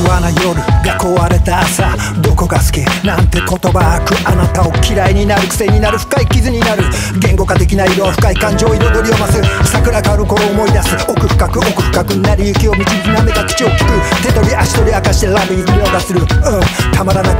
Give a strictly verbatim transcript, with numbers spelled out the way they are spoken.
和な夜が壊れた朝、どこが好きなんて言葉吐くあなたを嫌いになる、癖になる、深い傷になる、言語化できない色は深い感情、彩りを増す、桜がある頃思い出す、奥深く奥深くなり、息を導きなめた口を聞く、手取り足取り明かしてラブイズ見逃する、うん、たまらなく